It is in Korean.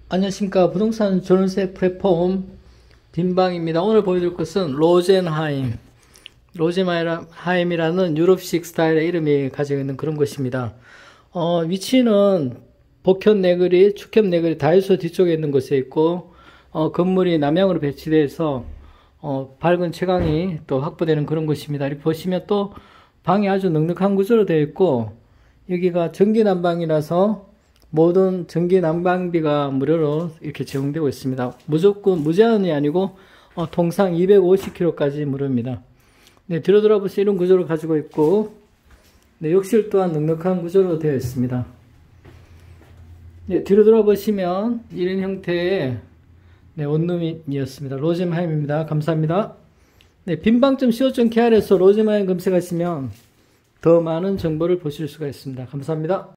안녕하십니까. 부동산 전세 플랫폼 빈방입니다. 오늘 보여드릴 것은 로젠하임이라는 유럽식 스타일의 이름이 가지고 있는 그런 곳입니다. 위치는 복현 내거리, 축협 내거리 다이소 뒤쪽에 있는 곳에 있고, 건물이 남향으로 배치돼서 밝은 채광이 또 확보되는 그런 곳입니다. 이렇게 보시면 또 방이 아주 넉넉한 구조로 되어 있고, 여기가 전기 난방이라서 모든 전기 난방비가 무료로 이렇게 제공되고 있습니다. 무조건 무제한이 아니고 통상 250kW까지 무료입니다. 네, 뒤로 돌아보시면 이런 구조를 가지고 있고, 네, 욕실 또한 넉넉한 구조로 되어 있습니다. 네, 뒤로 돌아보시면 이런 형태의 원룸이었습니다. 로젠하임입니다. 감사합니다. 네, 빈방.co.kr에서 로젠하임 검색하시면 더 많은 정보를 보실 수가 있습니다. 감사합니다.